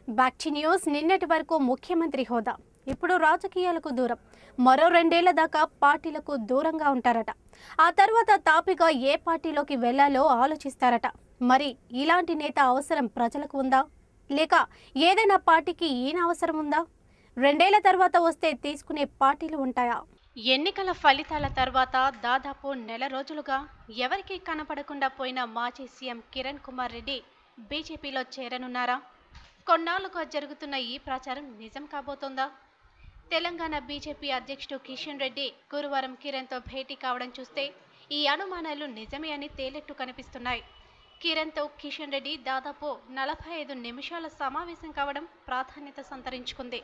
Back to news. నిన్నటి వరకు ముఖ్యమంత్రి హోదా, ఇప్పుడు రాజకీయాలకు దూరం. మరో 2 ఏళ్ల దాకా పార్టీలకు దూరంగా ఉంటారట. ఆ తర్వాత తాపిగా ఏ పార్టీలోకి వెళ్లాలో ఆలోచిస్తారట. మరి ఇలాంటి నేత అవసరం ప్రజలకు ఉందా, లేక ఏదైనా పార్టీకి ఈయన అవసరం ఉందా? 2 ఏళ్ల తర్వాత వస్తే తీసుకునే పార్టీలు ఉంటాయా? ఎన్నికల ఫలితాల తర్వాత దాదాపు నెల రోజులుగా ఎవరికీ కనపడకుండా పోయిన మాజీ సీఎం కిరణ్ కుమార్ రెడ్డి బీజేపీలో చేరనున్నారా? కొన్నాళ్లుగా జరుగుతున్న ఈ ప్రచారం నిజం కాబోతోందా? తెలంగాణ బీజేపీ అధ్యక్షుడు కిషన్ రెడ్డి గురువారం కిరణ్తో భేటీ కావడం చూస్తే ఈ అనుమానాలు నిజమే అని తేలెట్టు కనిపిస్తున్నాయి. కిరణ్తో కిషన్ రెడ్డి దాదాపు 45 నిమిషాల సమావేశం కావడం ప్రాధాన్యత సంతరించుకుంది.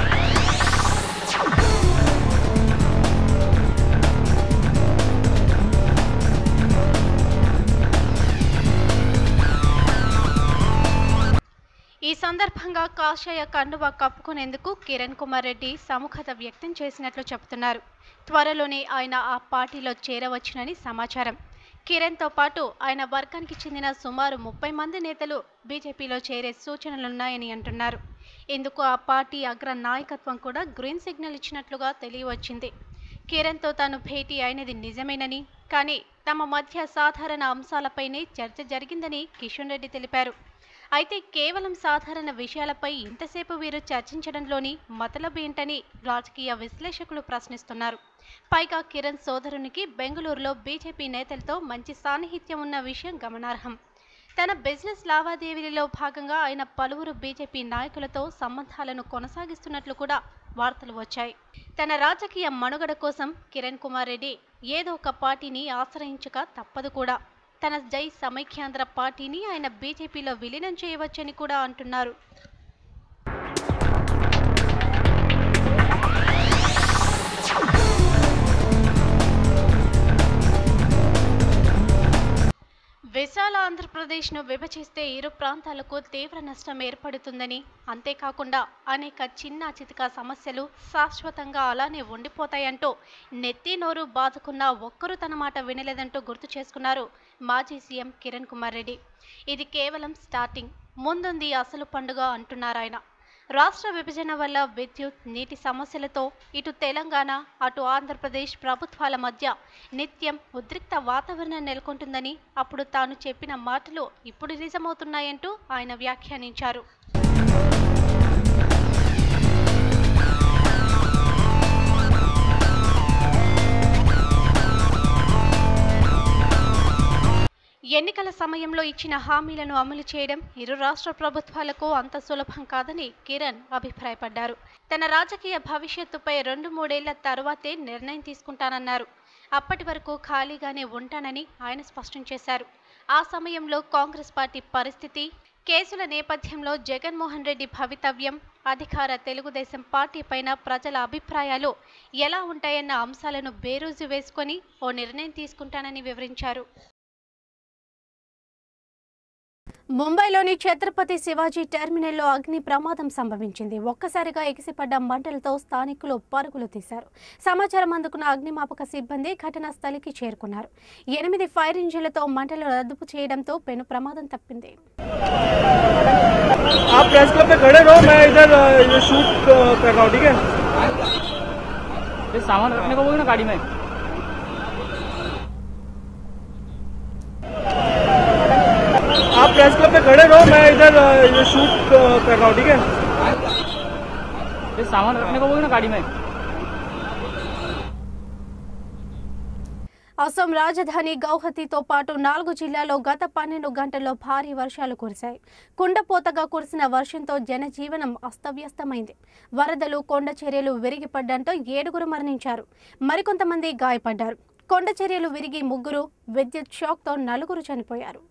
ఈ సందర్భంగా కాషాయ కండువా కప్పుకునేందుకు కిరణ్ కుమార్ రెడ్డి సముఖత వ్యక్తం చేసినట్లు చెబుతున్నారు. త్వరలోనే ఆయన ఆ పార్టీలో చేరవచ్చునని సమాచారం. కిరణ్తో పాటు ఆయన వర్గానికి చెందిన సుమారు 30 మంది నేతలు బీజేపీలో చేరే సూచనలున్నాయని అంటున్నారు. ఇందుకు ఆ పార్టీ అగ్ర నాయకత్వం కూడా గ్రీన్ సిగ్నల్ ఇచ్చినట్లుగా తెలియవచ్చింది. కిరణ్తో తాను భేటీ అయినది నిజమేనని, కానీ తమ మధ్య సాధారణ అంశాలపైనే చర్చ జరిగిందని కిషన్ రెడ్డి తెలిపారు. అయితే కేవలం సాధారణ విషయాలపై ఇంతసేపు వీరు చర్చించడంలోని మతలబు ఏంటని రాజకీయ విశ్లేషకులు ప్రశ్నిస్తున్నారు. పైగా కిరణ్ సోదరునికి బెంగళూరులో బీజేపీ నేతలతో మంచి సాన్నిహిత్యం ఉన్న విషయం గమనార్హం. తన బిజినెస్ లావాదేవీలలో భాగంగా ఆయన పలువురు బీజేపీ నాయకులతో సంబంధాలను కొనసాగిస్తున్నట్లు కూడా వార్తలు వచ్చాయి. తన రాజకీయ మనుగడ కోసం కిరణ్ కుమార్ రెడ్డి ఏదో ఒక పార్టీని ఆశ్రయించక తప్పదు కూడా. తన జై సమైక్యాంధ్ర పార్టీని ఆయన బీజేపీలో విలీనం చేయవచ్చని కూడా అంటున్నారు. విశాల ఆంధ్రప్రదేశ్ను విభజిస్తే ఇరు ప్రాంతాలకు తీవ్ర నష్టం ఏర్పడుతుందని, అంతేకాకుండా అనేక చిన్న చితక సమస్యలు శాశ్వతంగా అలానే ఉండిపోతాయంటూ నెత్తి నోరు బాదుకున్న ఒక్కరూ తన మాట వినలేదంటూ గుర్తు చేసుకున్నారు మాజీ సీఎం కిరణ్ కుమార్ రెడ్డి. ఇది కేవలం స్టార్టింగ్, ముందుంది అసలు పండుగ అంటున్నారాయన. రాష్ట్ర విభజన వల్ల విద్యుత్, నీటి సమస్యలతో ఇటు తెలంగాణ అటు ఆంధ్రప్రదేశ్ ప్రభుత్వాల మధ్య నిత్యం ఉద్రిక్త వాతావరణం నెలకొంటుందని, అప్పుడు తాను చెప్పిన మాటలు ఇప్పుడు నిజమవుతున్నాయంటూ ఆయన వ్యాఖ్యానించారు. ఎన్నికల సమయంలో ఇచ్చిన హామీలను అమలు చేయడం ఇరు రాష్ట్ర ప్రభుత్వాలకు అంత సులభం కాదని కిరణ్ అభిప్రాయపడ్డారు. తన రాజకీయ భవిష్యత్తుపై 2-3 ఏళ్ల తరువాతే నిర్ణయం తీసుకుంటానన్నారు. అప్పటి వరకు ఖాళీగానే ఉంటానని ఆయన స్పష్టం చేశారు. ఆ సమయంలో కాంగ్రెస్ పార్టీ పరిస్థితి, కేసుల నేపథ్యంలో జగన్మోహన్ రెడ్డి భవితవ్యం, అధికార తెలుగుదేశం పార్టీ పైన ప్రజల అభిప్రాయాలు ఎలా ఉంటాయన్న అంశాలను బేరీజు వేసుకొని ఓ నిర్ణయం తీసుకుంటానని వివరించారు. ముంబైలోని ఛత్రపతి శివాజీ టెర్మినల్లో అగ్ని ప్రమాదం సంభవించింది. ఒక్కసారిగా ఎగిసిపడ్డ మంటలతో స్థానికులు పరుగులు తీశారు. సమాచారం అందుకున్న అగ్నిమాపక సిబ్బంది ఘటనా స్థలికి చేరుకున్నారు. 8 ఫైర్ ఇంజిన్లతో మంటలు అదుపు చేయడంతో పెను ప్రమాదం తప్పింది. आप प्रेस क्लब पे खड़े रहो, मैं इधर ये शूट कर रहा हूँ, ठीक है? ये सामान रखने को बोलो ना गाड़ी में. అసోం రాజధాని గౌహతితో పాటు 4 జిల్లాల్లో గత 12 గంటల్లో భారీ వర్షాలు కురిశాయి. కుండపోతగా కురిసిన వర్షంతో జనజీవనం అస్తవ్యస్తమైంది. వరదలు, కొండ చర్యలు విరిగిపడ్డంతో 7 మరణించారు, మరికొంతమంది గాయపడ్డారు. కొండ చర్యలు విరిగి 3, విద్యుత్ షాక్తో 4 చనిపోయారు.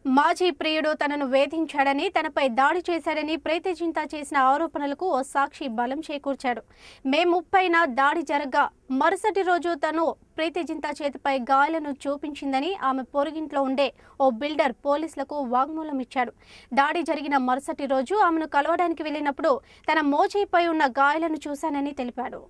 మాజీ ప్రియుడు తనను వేధించాడని, తనపై దాడి చేశాడని ప్రీతిజింత చేసిన ఆరోపణలకు ఓ సాక్షి బలం చేకూర్చాడు. మే 30న దాడి జరగ్గా మరుసటి రోజు తను ప్రీతిజింత చేతిపై గాయాలను చూపించిందని ఆమె పొరుగింట్లో ఉండే ఓ బిల్డర్ పోలీసులకు వాగ్మూలం ఇచ్చాడు. దాడి జరిగిన మరుసటి రోజు ఆమెను కలవడానికి వెళ్లినప్పుడు తన మోచేయిపై ఉన్న గాయాలను చూశానని తెలిపాడు.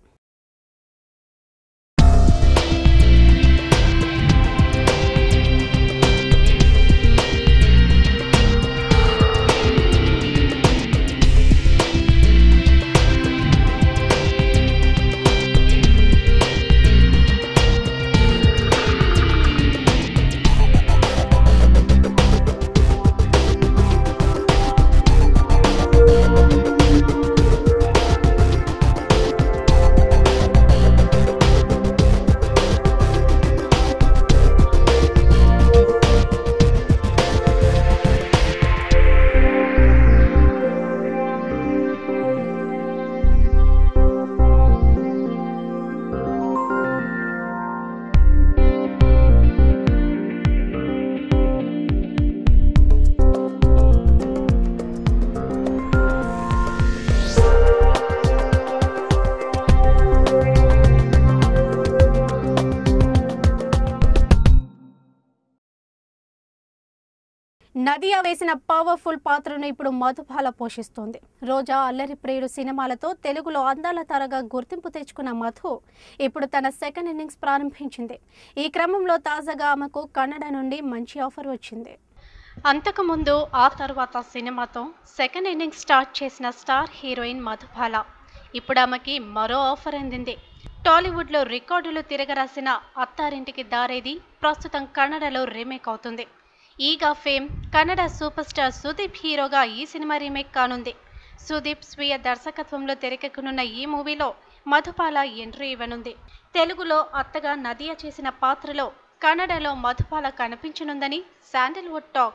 నదియా వేసిన పవర్ఫుల్ పాత్రను ఇప్పుడు మధుబాల పోషిస్తోంది. రోజా, అల్లరి ప్రియుడు సినిమాలతో తెలుగులో అందాల తారగా గుర్తింపు తెచ్చుకున్న మధు ఇప్పుడు తన సెకండ్ ఇన్నింగ్స్ ప్రారంభించింది. ఈ క్రమంలో తాజాగా ఆమెకు కన్నడ నుండి మంచి ఆఫర్ వచ్చింది. అంతకుముందు ఆ తర్వాత సినిమాతో సెకండ్ ఇన్నింగ్స్ స్టార్ట్ చేసిన స్టార్ హీరోయిన్ మధుబాల ఇప్పుడు ఆమెకి మరో ఆఫర్ అందింది. టాలీవుడ్లో రికార్డులు తిరగరాసిన అత్తారింటికి దారేది ప్రస్తుతం కన్నడలో రీమేక్ అవుతుంది. Eega fame Kannada super star Sudeep హీరోగా ఈ సినిమా రీమేక్ కానుంది. సుదీప్ స్వీయ దర్శకత్వంలో తెరకెక్కనున్న ఈ మూవీలో మధుబాల ఎంట్రీ ఇవ్వనుంది. తెలుగులో అత్తగా నదియా చేసిన పాత్రలో కన్నడలో మధుబాల కనిపించనుందని శాండల్వుడ్ టాక్.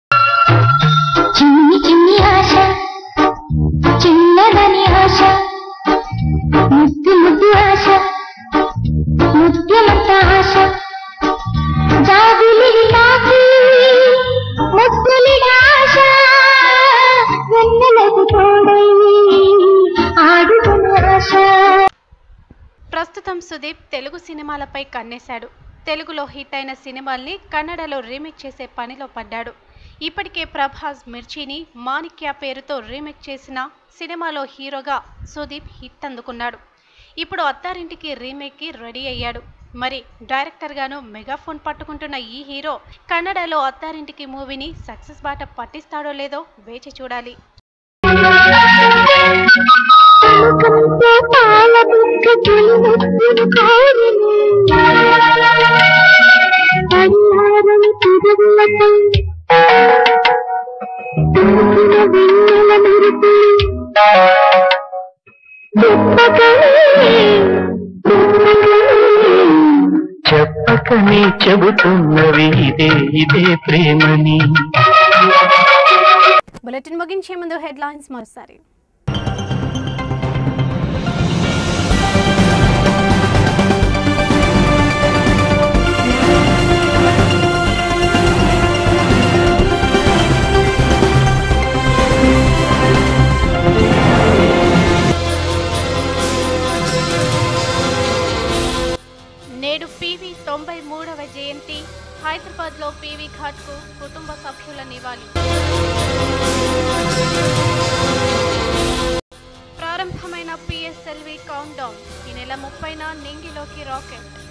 ప్రస్తుతం సుదీప్ తెలుగు సినిమాలపై కన్నేశాడు. తెలుగులో హిట్ అయిన సినిమాల్ని కన్నడలో రీమేక్ చేసే పనిలో పడ్డాడు. ఇప్పటికే ప్రభాస్ మిర్చిని మాణిక్య పేరుతో రీమేక్ చేసిన సినిమాలో హీరోగా సుదీప్ హిట్ అందుకున్నాడు. ఇప్పుడు అత్తారింటికి రీమేక్కి రెడీ అయ్యాడు. మరి డైరెక్టర్గాను మెగాఫోన్ పట్టుకుంటున్న ఈ హీరో కన్నడలో అత్తారింటికి మూవీని సక్సెస్ బాట పట్టిస్తాడో లేదో వేచి చూడాలి. చెప్పకనే చెబుతున్నవి ఇదే ప్రేమని. బులెటిన్ ముగించే ముందు హెడ్లైన్స్ మరోసారి. నేడు పీవీ 93వ జయంతి. హైదరాబాద్లో పీవీ ఘాట్కు కుటుంబ సభ్యుల నివాళి. ప్రారంభమైన PSLV కౌంట్ డౌన్. ఈ నెల 30న నింగిలోకి రాకెట్.